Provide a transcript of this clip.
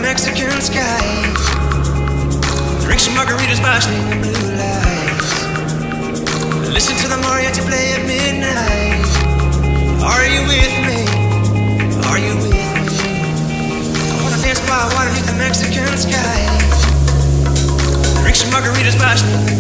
Mexican skies. Drink some margaritas basking in blue lights. Listen to the mariachi play at midnight. Are you with me? Are you with me? I wanna dance by water beneath the Mexican skies. Drink some margaritas basking in